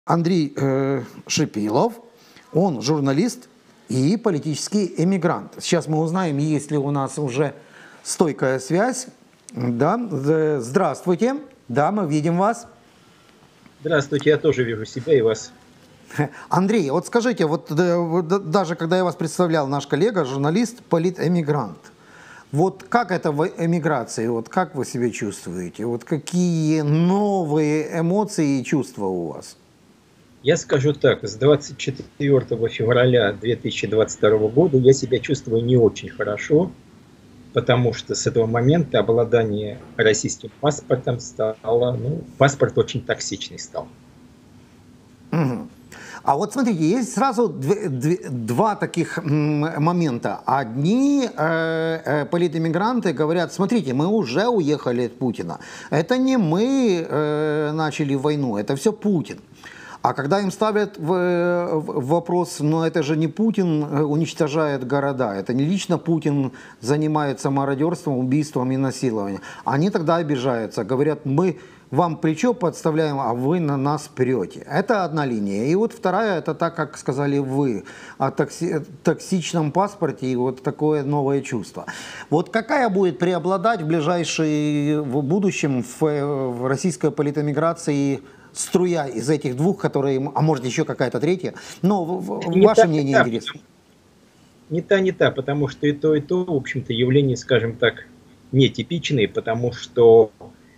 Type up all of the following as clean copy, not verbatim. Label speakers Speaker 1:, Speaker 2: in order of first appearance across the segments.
Speaker 1: Андрей Шипилов, он журналист и политический эмигрант. Сейчас мы узнаем, есть ли у нас уже стойкая связь. Да, здравствуйте, да, мы видим вас.
Speaker 2: Здравствуйте, я тоже вижу себя и вас.
Speaker 1: Андрей, вот скажите, вот даже когда я вас представлял, наш коллега, журналист, политэмигрант, вот как это в эмиграции, вот как вы себя чувствуете, вот какие новые эмоции и чувства у вас?
Speaker 2: Я скажу так, с 24 февраля 2022 года я себя чувствую не очень хорошо, потому что с этого момента обладание российским паспортом стало, паспорт очень токсичный стал.
Speaker 1: Угу. А вот смотрите, есть сразу два таких момента. Одни политэмигранты говорят: смотрите, мы уже уехали от Путина. Это не мы начали войну, это все Путин. А когда им ставят вопрос: но это же не Путин уничтожает города, это не лично Путин занимается мародерством, убийством и насилованием, они тогда обижаются, говорят: мы вам плечо подставляем, а вы на нас прете. Это одна линия. И вот вторая, это так, как сказали вы, о токсичном паспорте и вот такое новое чувство. Вот какая будет преобладать в ближайшем будущем в российской политэмиграции струя из этих двух, которые, а может еще какая-то третья, но ваше мнение интересно.
Speaker 2: Не та, потому что и то, в общем-то, явления, скажем так, нетипичные, потому что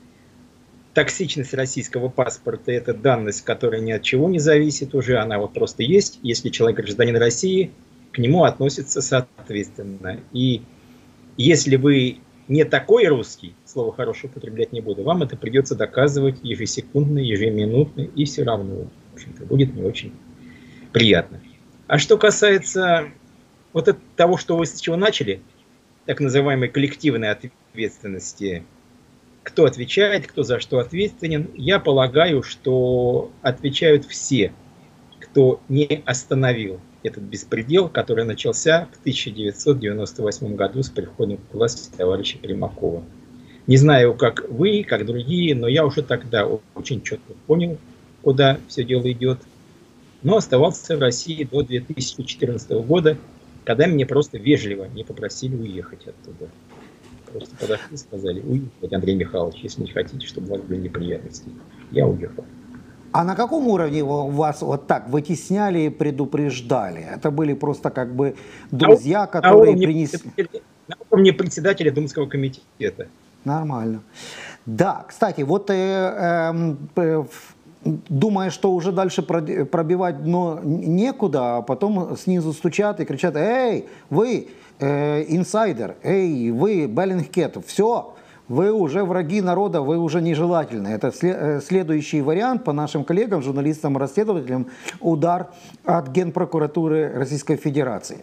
Speaker 2: токсичность российского паспорта – это данность, которая ни от чего не зависит уже, она вот просто есть. Если человек гражданин России, к нему относятся соответственно. И если вы не такой русский, слово хорошее употреблять не буду, вам это придется доказывать ежесекундно, ежеминутно, и все равно, в общем-то, будет не очень приятно. А что касается вот того, что вы с чего начали, так называемой коллективной ответственности, кто отвечает, кто за что ответственен, я полагаю, что отвечают все, кто не остановил этот беспредел, который начался в 1998 году с приходом к власти товарища Примакова. Не знаю, как вы, как другие, но я уже тогда очень четко понял, куда все дело идет. Но оставался в России до 2014 года, когда меня просто вежливо не попросили уехать оттуда. Просто подошли и сказали: уехать, Андрей Михайлович, если не хотите, чтобы у вас были неприятности. Я уехал.
Speaker 1: А на каком уровне вас вот так вытесняли и предупреждали? Это были просто как бы друзья, которые принесли...
Speaker 2: На уровне председателя Думского комитета.
Speaker 1: Нормально. Да, кстати, вот думая, что уже дальше пробивать дно некуда, а потом снизу стучат и кричат: эй, вы инсайдер, эй, вы Беллингкет, все, вы уже враги народа, вы уже нежелательны. Это следующий вариант по нашим коллегам, журналистам, расследователям, удар от Генпрокуратуры Российской Федерации.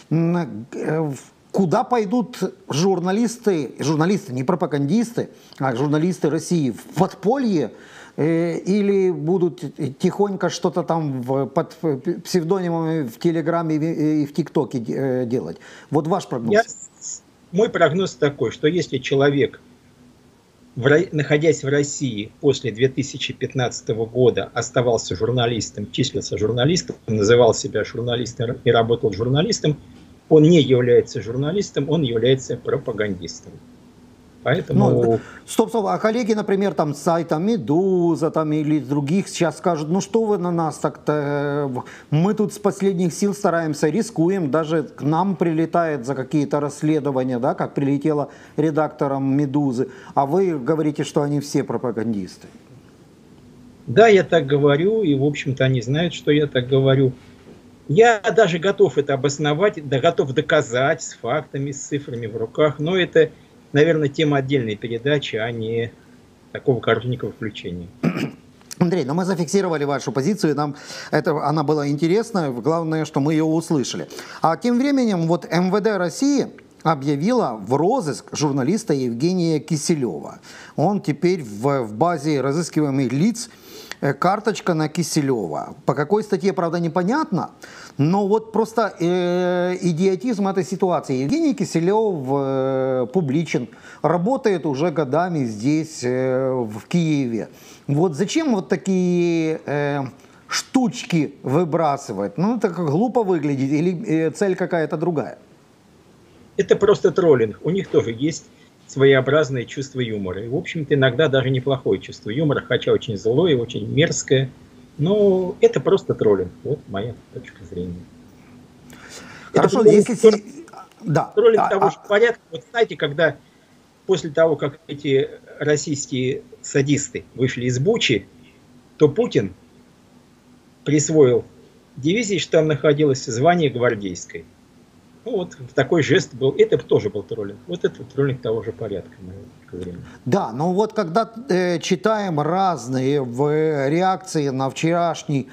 Speaker 1: Куда пойдут журналисты, не пропагандисты, а журналисты России, в подполье, или будут тихонько что-то там под псевдонимами в Телеграме и в ТикТоке делать? Вот ваш прогноз.
Speaker 2: Мой прогноз такой, что если человек, находясь в России после 2015 года, оставался журналистом, числился журналистом, называл себя журналистом и работал журналистом, он не является журналистом, он является пропагандистом. Поэтому...
Speaker 1: Стоп, а коллеги, например, там с сайта «Медуза» там, или других сейчас скажут: ну что вы на нас так-то, мы тут с последних сил стараемся, рискуем, даже к нам прилетает за какие-то расследования, да, как прилетело редакторам «Медузы», а вы говорите, что они все пропагандисты.
Speaker 2: Да, я так говорю, и, в общем-то, они знают, что я так говорю. Я даже готов это обосновать, да, готов доказать с фактами, с цифрами в руках, но это, наверное, тема отдельной передачи, а не такого коротенького включения.
Speaker 1: Андрей, но мы зафиксировали вашу позицию, нам она была интересна, главное, что мы ее услышали. А тем временем вот МВД России объявила в розыск журналиста Евгения Киселева. Он теперь в базе разыскиваемых лиц, карточка на Киселева. По какой статье, правда, непонятно, но вот просто идиотизм этой ситуации. Евгений Киселев публичен, работает уже годами здесь, в Киеве. Вот зачем вот такие штучки выбрасывать. Ну, это как глупо выглядит, или цель какая-то другая?
Speaker 2: Это просто троллинг. У них тоже есть своеобразное чувство юмора. И, в общем-то, иногда даже неплохое чувство юмора, хотя очень злое, очень мерзкое. Но это просто троллинг. Вот моя точка зрения.
Speaker 1: Хорошо,
Speaker 2: это
Speaker 1: если... Да.
Speaker 2: Троллинг того же порядка. Вот знаете, когда после того, как эти российские садисты вышли из Бучи, то Путин присвоил дивизии, что там находилось, звание гвардейской. Ну вот такой жест был. Это тоже был троллинг. Вот это троллинг того же порядка, моя точка зрения.
Speaker 1: Да, но вот когда читаем разные реакции на вчерашний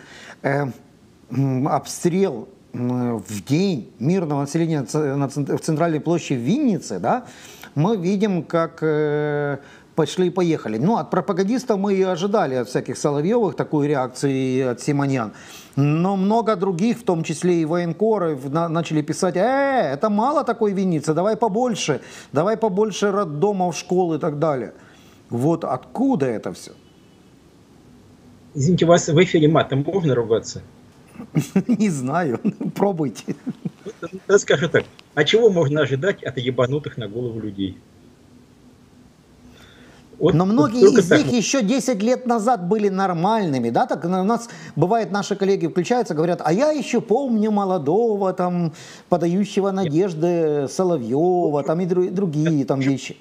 Speaker 1: обстрел в день мирного населения в центральной площади в Виннице, да, мы видим, как пошли и поехали. Ну, от пропагандистов мы и ожидали, от всяких Соловьевых, такой реакции, от Симоньян. Но много других, в том числе и военкоров, начали писать: это мало такой Винницы, давай побольше роддомов, школ и так далее. Вот откуда это все?
Speaker 2: Извините, у вас в эфире матом можно ругаться?
Speaker 1: Не знаю, пробуйте.
Speaker 2: Скажу так, а чего можно ожидать от ебанутых на голову людей? Вот,
Speaker 1: но многие из них еще 10 лет назад были нормальными, да, так у нас бывает, наши коллеги включаются, говорят: а я еще помню молодого, там, подающего надежды Соловьева, там, и другие там вещи.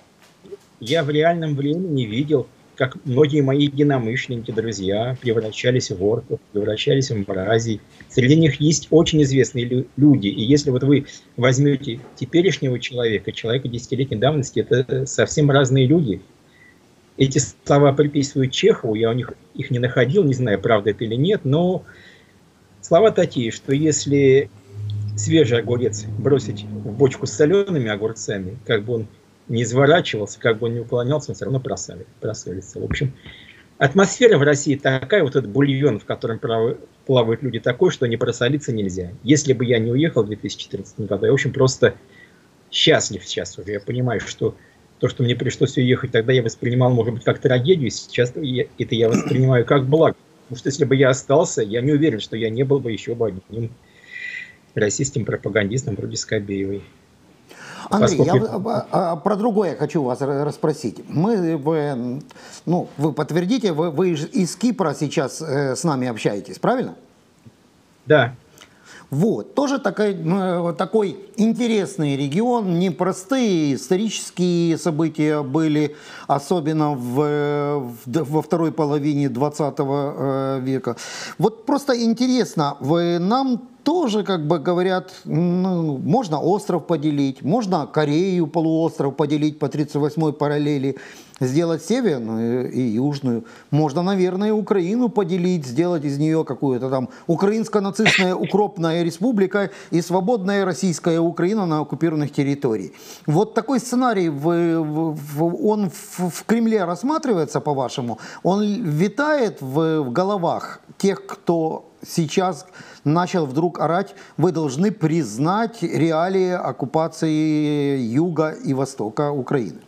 Speaker 2: Я в реальном времени видел, как многие мои единомышленники, друзья, превращались в орков, превращались в мразей. Среди них есть очень известные люди. И если вот вы возьмете теперешнего человека 10-летней давности, это совсем разные люди. Эти слова приписывают Чехову, я у них их не находил, не знаю, правда это или нет, но слова такие, что если свежий огурец бросить в бочку с солеными огурцами, как бы он не изворачивался, как бы он не уклонялся, он все равно просолится. В общем, атмосфера в России такая, вот этот бульон, в котором плавают люди, такой, что не просолиться нельзя. Если бы я не уехал в 2014 году, я, в общем, просто счастлив сейчас уже. Я понимаю, что то, что мне пришлось уехать, тогда я воспринимал, может быть, как трагедию, сейчас это я воспринимаю как благо. Потому что если бы я остался, я не уверен, что я не был бы еще бы одним российским пропагандистом вроде Скобеевой.
Speaker 1: Андрей, я про другое хочу вас расспросить. Вы подтвердите, вы из Кипра сейчас с нами общаетесь, правильно?
Speaker 2: Да.
Speaker 1: Вот, тоже такой интересный регион, непростые исторические события были, особенно во второй половине 20 века. Вот просто интересно, нам тоже, как бы говорят, можно остров поделить, можно Корею, полуостров поделить по 38-й параллели, сделать северную и южную. Можно, наверное, Украину поделить, сделать из нее какую-то там украинско-нацистная укропная республика и свободная российская Украина на оккупированных территориях. Вот такой сценарий, он в Кремле рассматривается, по-вашему? Он витает в головах тех, кто сейчас начал вдруг орать: вы должны признать реалии оккупации юга и востока Украины?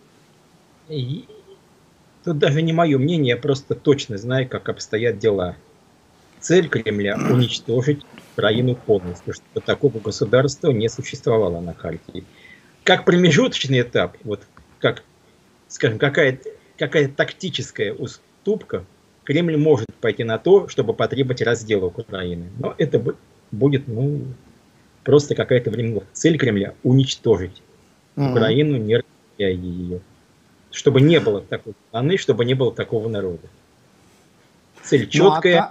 Speaker 2: Тут даже не мое мнение, я просто точно знаю, как обстоят дела. Цель Кремля – уничтожить Украину полностью, чтобы такого государства не существовало на карте. Как промежуточный этап, вот как, скажем, какая тактическая уступка, Кремль может пойти на то, чтобы потребовать раздела Украины. Но это будет просто какая-то временная цель Кремля – уничтожить Украину, не разделяя ее. Чтобы не было такой страны, чтобы не было такого народа. Цель четкая.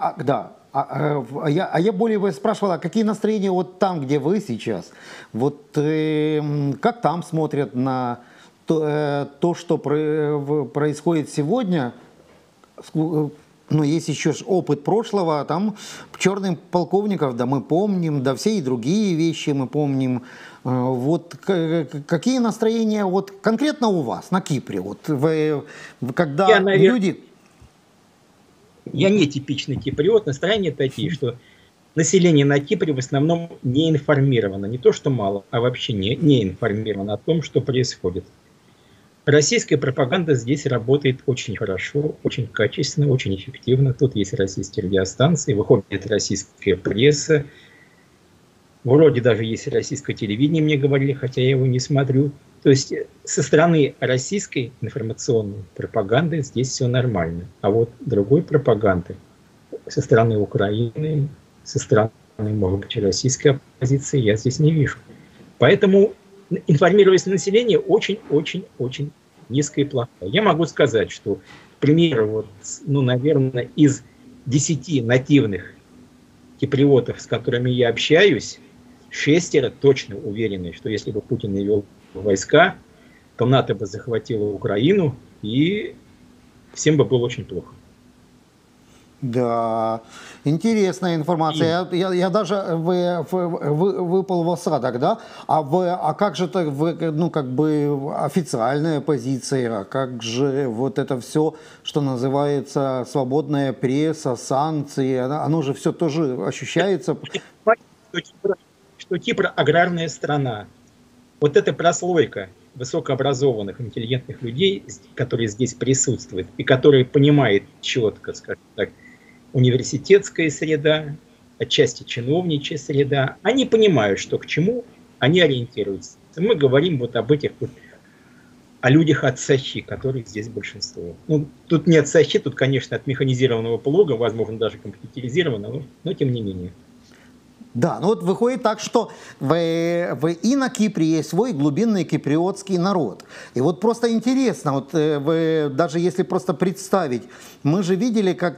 Speaker 1: Я более спрашивала, какие настроения вот там, где вы сейчас? Вот как там смотрят на то, что происходит сегодня? Но есть еще опыт прошлого, там черных полковников, да, мы помним, да, все и другие вещи мы помним. Вот какие настроения вот конкретно у вас на Кипре, вот когда люди...
Speaker 2: Я не типичный киприот, настроения такие, что население на Кипре в основном не информировано, не то что мало, а вообще не информировано о том, что происходит. Российская пропаганда здесь работает очень хорошо, очень качественно, очень эффективно. Тут есть российские радиостанции, выходит российская пресса. Вроде даже есть российское телевидение, мне говорили, хотя я его не смотрю. То есть со стороны российской информационной пропаганды здесь все нормально. А вот другой пропаганды со стороны Украины, со стороны, может быть, российской оппозиции я здесь не вижу. Поэтому информированность населения очень-очень-очень низкая и плохая. Я могу сказать, что, к примеру, вот, наверное, из 10 нативных киприотов, с которыми я общаюсь, 6 точно уверены, что если бы Путин не вел войска, то НАТО бы захватило Украину, и всем бы было очень плохо.
Speaker 1: Да, интересная информация. Я даже выпал в осадок, да? А как же так, официальная позиция, а как же вот это все, что называется свободная пресса, санкции, оно же все тоже ощущается?
Speaker 2: Что Кипр аграрная страна. Вот эта прослойка высокообразованных, интеллигентных людей, которые здесь присутствуют, и которые понимают четко, скажем так, университетская среда, отчасти чиновничья среда, они понимают, что к чему, они ориентируются. Мы говорим вот об этих вот, о людях от Сахи, которых здесь большинство. Ну, тут не от Сахи, тут, конечно, от механизированного плуга, возможно, даже компьютеризированного, но тем не менее.
Speaker 1: Да, ну вот выходит так, что и на Кипре есть свой глубинный киприотский народ. И вот просто интересно, вот даже если просто представить, мы же видели, как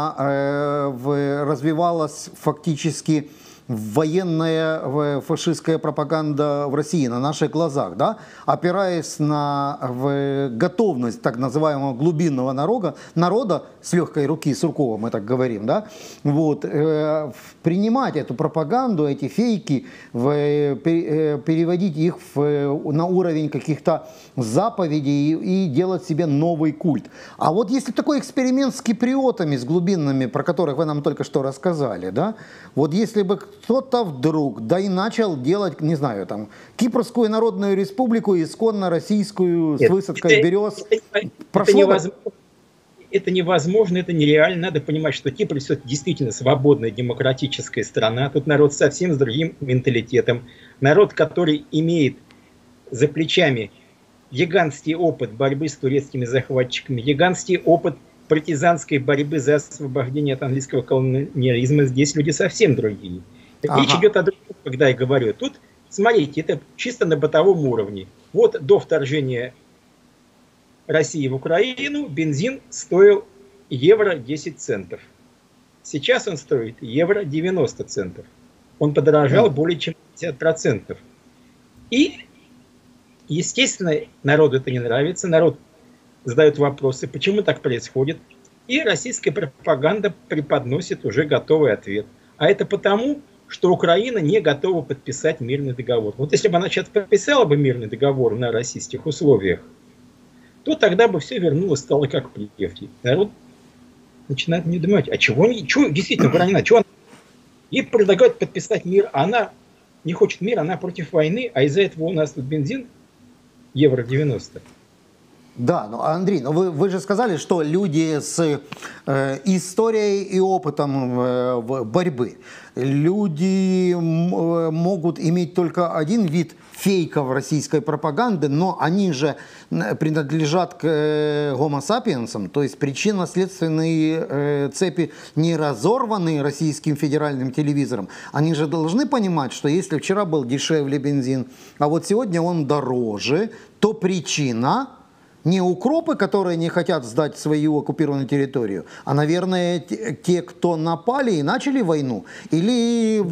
Speaker 1: развивалась фактически военная фашистская пропаганда в России на наших глазах, да, опираясь на готовность так называемого глубинного народа с легкой руки Суркова, мы так говорим, да, вот, принимать эту пропаганду, эти фейки, переводить их на уровень каких-то заповедей и делать себе новый культ. А вот если такой эксперимент с киприотами, с глубинными, про которых вы нам только что рассказали, да, вот если бы кто-то вдруг, да и начал делать, не знаю, там, Кипрскую Народную Республику, исконно российскую, с высадкой берез.
Speaker 2: Это невозможно, это нереально. Надо понимать, что Кипр действительно свободная демократическая страна. Тут народ совсем с другим менталитетом. Народ, который имеет за плечами гигантский опыт борьбы с турецкими захватчиками, гигантский опыт партизанской борьбы за освобождение от английского колониализма. Здесь люди совсем другие. Речь идет о другом, когда я говорю. Тут, смотрите, это чисто на бытовом уровне. Вот до вторжения России в Украину бензин стоил евро 10 центов. Сейчас он стоит евро 90 центов. Он подорожал более чем 50%. И, естественно, народу это не нравится. Народ задает вопросы, почему так происходит. И российская пропаганда преподносит уже готовый ответ. А это потому, что Украина не готова подписать мирный договор. Вот если бы она сейчас подписала бы мирный договор на российских условиях, то тогда бы все вернулось, стало как прежде. Народ начинает не думать, а чего действительно Украина, чего она? Ей предлагают подписать мир, а она не хочет мира, она против войны, а из-за этого у нас тут бензин евро 90.
Speaker 1: Да, ну, Андрей, ну вы же сказали, что люди с историей и опытом борьбы, люди могут иметь только один вид фейков российской пропаганды, но они же принадлежат к Homo sapiens, то есть причинно-следственные цепи не разорваны российским федеральным телевизором. Они же должны понимать, что если вчера был дешевле бензин, а вот сегодня он дороже, то причина не укропы, которые не хотят сдать свою оккупированную территорию, а, наверное, те, кто напали и начали войну, или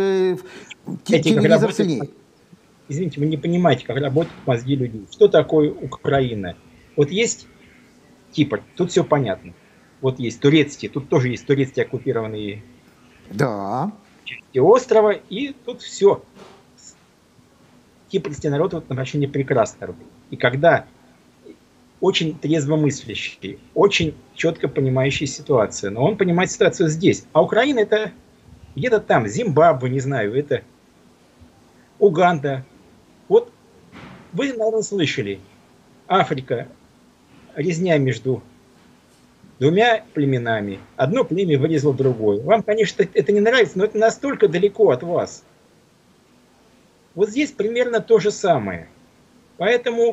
Speaker 1: телевизор сильнее.
Speaker 2: Извините, вы не понимаете, как работают мозги людей. Что такое Украина? Вот есть Кипр, тут все понятно. Вот есть турецкие, тут тоже есть турецкие оккупированные части острова, и тут все. Кипрский народ в этом отношении прекрасно работает. И когда очень трезвомыслящий, очень четко понимающий ситуацию, но он понимает ситуацию здесь. А Украина это где-то там, Зимбабве, не знаю, это Уганда. Вот вы, наверное, слышали Африка, резня между двумя племенами. Одно племя вырезало другое. Вам, конечно, это не нравится, но это настолько далеко от вас. Вот здесь примерно то же самое. Поэтому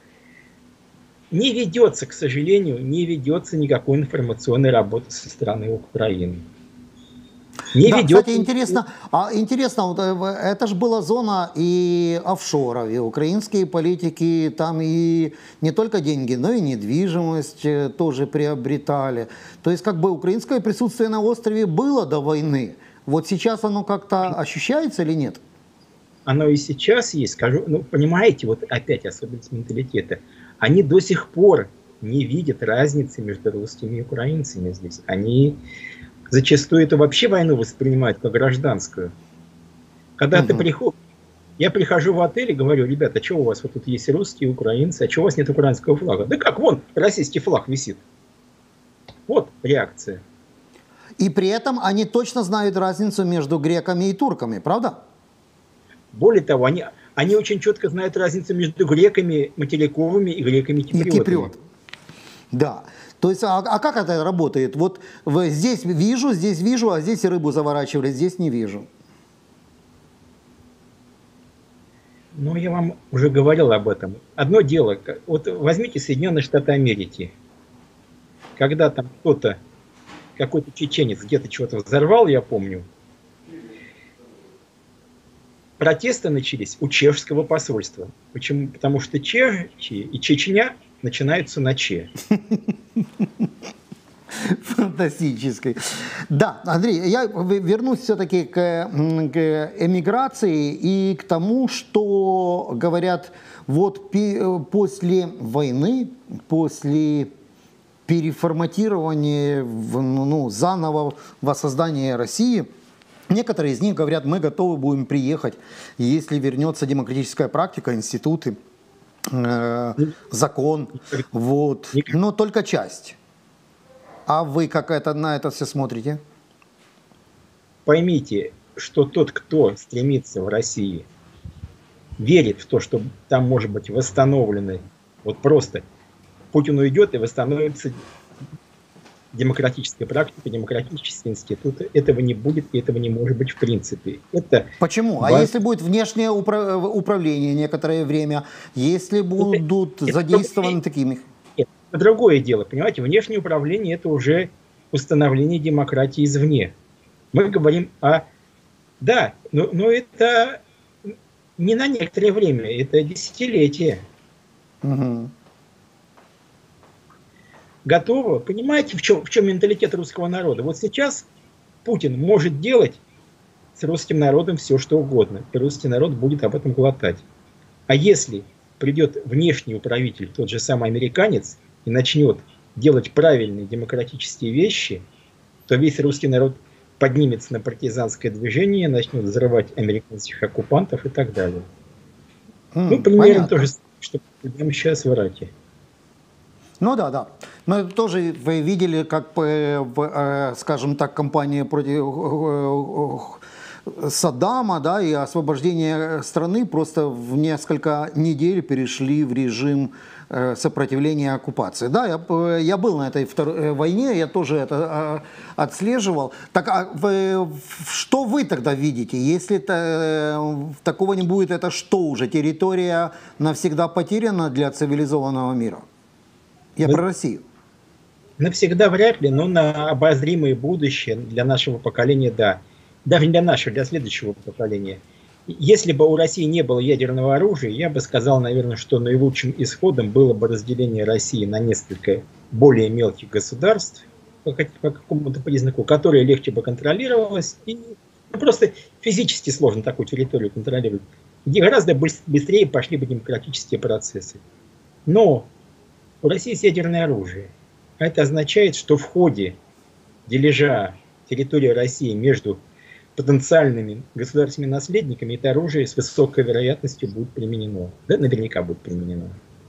Speaker 2: не ведется, к сожалению, не ведется никакой информационной работы со стороны Украины. Не
Speaker 1: Да,
Speaker 2: ведется...
Speaker 1: кстати, интересно, вот это же была зона и офшоров, и украинские политики там и не только деньги, но и недвижимость тоже приобретали. То есть как бы украинское присутствие на острове было до войны. Вот сейчас оно как-то ощущается или нет?
Speaker 2: Оно и сейчас есть, скажу, ну, понимаете, вот опять особенность менталитета. Они до сих пор не видят разницы между русскими и украинцами здесь. Они зачастую это вообще войну воспринимают как гражданскую. Когда ты приходишь, я прихожу в отель и говорю: ребята, а что у вас вот тут есть русские, украинцы, а что у вас нет украинского флага? Да как, вон российский флаг висит. Вот реакция.
Speaker 1: И при этом они точно знают разницу между греками и турками, правда?
Speaker 2: Более того, они очень четко знают разницу между греками материковыми и греками киприотами.
Speaker 1: Да. То есть, а как это работает? Вот здесь вижу, а здесь рыбу заворачивали, здесь не вижу.
Speaker 2: Ну, я вам уже говорил об этом. Одно дело, вот возьмите Соединенные Штаты Америки. Когда там кто-то, какой-то чеченец где-то чего-то взорвал, я помню, протесты начались у чешского посольства. Почему? Потому что Чехия и Чечня начинаются на Че.
Speaker 1: Фантастической. Да, Андрей, я вернусь все-таки к эмиграции и к тому, что говорят, вот после войны, после переформатирования, заново воссоздания России, некоторые из них говорят: мы готовы будем приехать, если вернется демократическая практика, институты, закон, вот, но только часть. А вы как на это все смотрите?
Speaker 2: Поймите, что тот, кто стремится в России, верит в то, что там может быть восстановлены, вот просто Путин уйдет и восстановится демократическая практика, демократические институты. Этого не будет и этого не может быть в принципе. Это
Speaker 1: почему? А если будет внешнее управление некоторое время, если будут задействованы такими...
Speaker 2: Нет, это другое дело. Понимаете, внешнее управление — это уже установление демократии извне. Мы говорим о... Да, но это не на некоторое время, это десятилетие.
Speaker 1: Угу.
Speaker 2: Готово. Понимаете, в чем менталитет русского народа? Вот сейчас Путин может делать с русским народом все, что угодно. И русский народ будет об этом глотать. А если придет внешний управитель, тот же самый американец, и начнет делать правильные демократические вещи, то весь русский народ поднимется на партизанское движение, начнет взрывать американских оккупантов и так далее. Ну, примерно то же самое, что мы сейчас в Ираке.
Speaker 1: Ну да. Но тоже вы видели, как, скажем так, кампания против Саддама, да, и освобождение страны просто в несколько недель перешли в режим сопротивления оккупации. Да, я был на этой второй войне, я тоже это отслеживал. Так, что вы тогда видите? Если такого не будет, это что уже? Территория навсегда потеряна для цивилизованного мира? Я про Россию.
Speaker 2: Навсегда вряд ли, но на обозримое будущее для нашего поколения, да. Даже не для нашего, для следующего поколения. Если бы у России не было ядерного оружия, я бы сказал, наверное, что наилучшим исходом было бы разделение России на несколько более мелких государств, по какому-то признаку, которые легче бы контролировалось. И просто физически сложно такую территорию контролировать. Где гораздо быстрее пошли бы демократические процессы. Но у России есть ядерное оружие. А это означает, что в ходе дележа территории России между потенциальными государственными наследниками это оружие с высокой вероятностью будет применено. Да, наверняка будет применено.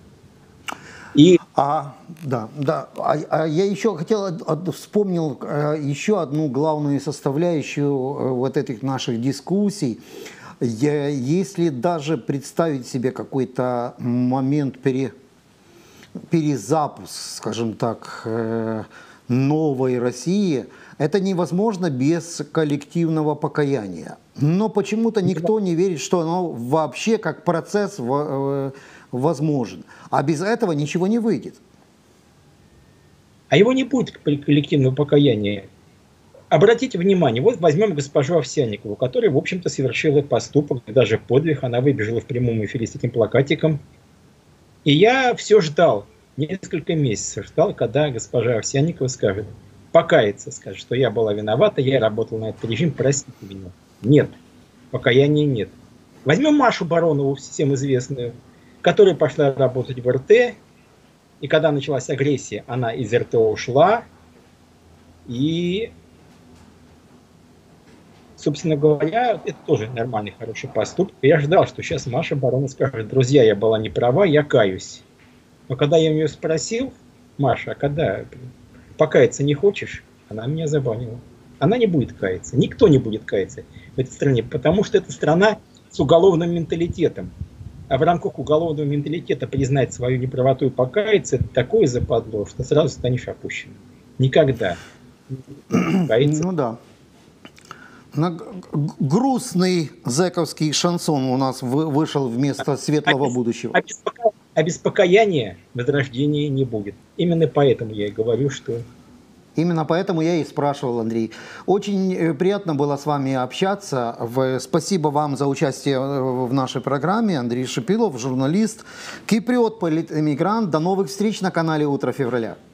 Speaker 2: И...
Speaker 1: я еще вспомнил еще одну главную составляющую вот этих наших дискуссий. Если даже представить себе какой-то момент перезапуск, скажем так, новой России, это невозможно без коллективного покаяния. Но почему-то никто не верит, что оно вообще как процесс возможен. А без этого ничего не выйдет.
Speaker 2: А его не будет коллективного покаяния. Обратите внимание, вот возьмем госпожу Овсянникову, которая, в общем-то, совершила поступок, даже подвиг. Она выбежала в прямом эфире с таким плакатиком. И я все ждал, несколько месяцев ждал, когда госпожа Овсянникова скажет, покается, скажет, что я была виновата, я работал на этот режим, простите меня. Нет, покаяния нет. Возьмем Машу Баронову, всем известную, которая пошла работать в РТ, и когда началась агрессия, она из РТ ушла, и, собственно говоря, это тоже нормальный, хороший поступок. Я ждал, что сейчас Маша Баронова скажет, друзья, я была не права, я каюсь. Но когда я у нее спросил, Маша, а когда покаяться не хочешь, она меня забанила. Она не будет каяться, никто не будет каяться в этой стране, потому что это страна с уголовным менталитетом. А в рамках уголовного менталитета признать свою неправоту и покаяться, это такое западло, что сразу станешь опущенным. Никогда.
Speaker 1: Ну да. Грустный зэковский шансон у нас вышел вместо светлого будущего.
Speaker 2: А без покаяния возрождения не будет. Именно поэтому я и говорю, что...
Speaker 1: Именно поэтому я и спрашивал, Андрей. Очень приятно было с вами общаться. Спасибо вам за участие в нашей программе. Андрей Шипилов, журналист, киприот, политэмигрант. До новых встреч на канале «Утро февраля».